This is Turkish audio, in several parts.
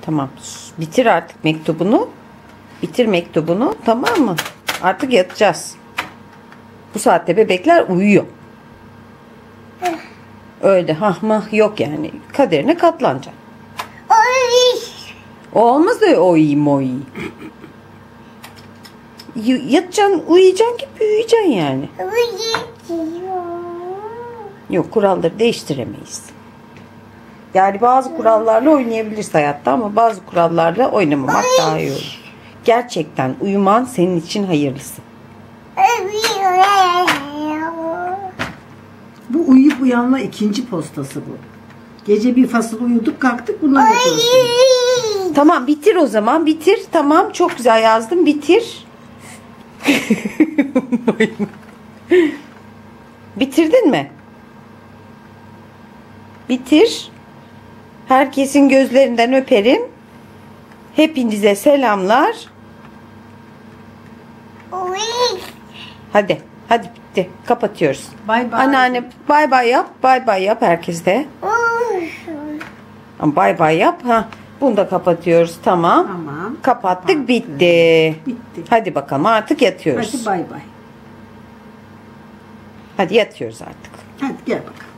Tamam. Bitir artık mektubunu. Bitir mektubunu. Tamam mı? Artık yatacağız. Bu saatte bebekler uyuyor. Öyle mah yok yani. Kaderine katlanacaksın. O olmaz da o iyi mo iyi. Yatacaksın, uyuyacaksın ki büyüyeceksin yani. Yok, kuralları değiştiremeyiz. Yani bazı kurallarla oynayabiliriz hayatta ama bazı kurallarla oynamamak daha iyi olur. Gerçekten uyuman senin için hayırlısı. Bu uyuyup uyanma ikinci postası bu. Gece bir fasıl uyuduk kalktık bunlar yapıyoruz. Tamam bitir o zaman, bitir. Tamam, çok güzel yazdım, bitir. Bitirdin mi? Bitir. Herkesin gözlerinden öperim. Hepinize selamlar. Hadi bitti. Kapatıyoruz. Bay bay. Anneanne bay bay yap. Bay bay yap herkeste. Bay bay yap. Bunu da kapatıyoruz. Tamam. Tamam. Kapattık, bitti. Bitti. Hadi bakalım artık yatıyoruz. Hadi bay bay. Hadi yatıyoruz artık. Hadi gel bakalım.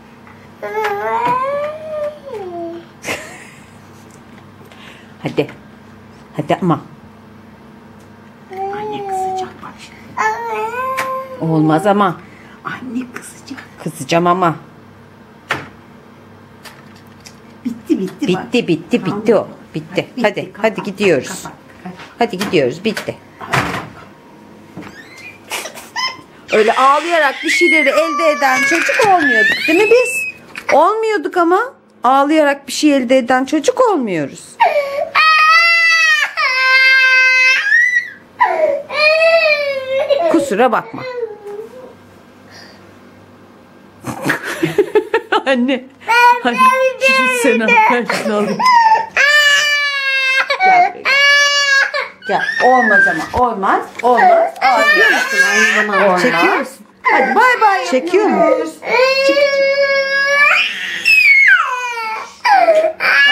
Hadi. Hadi ama. Anne kızacak bak şimdi. Olmaz ama. Anne kızacak. Kızacağım ama. Bitti bak. Bitti o. Bitti. Hadi kapat, gidiyoruz. kapat, hadi. Hadi gidiyoruz. Bitti. Öyle ağlayarak bir şeyleri elde eden çocuk olmuyorduk değil mi biz? Olmuyorduk ama. Ağlayarak bir şey elde eden çocuk olmuyoruz. Kusura bakma. Anne. Anne. Seni karşına alayım. Gel. Olmaz ama. Olmaz. Çekiyor musun aynı zamanda? Olmaz. Çekiyor musun? Hadi bay bay. Çekiyor mu? Çek.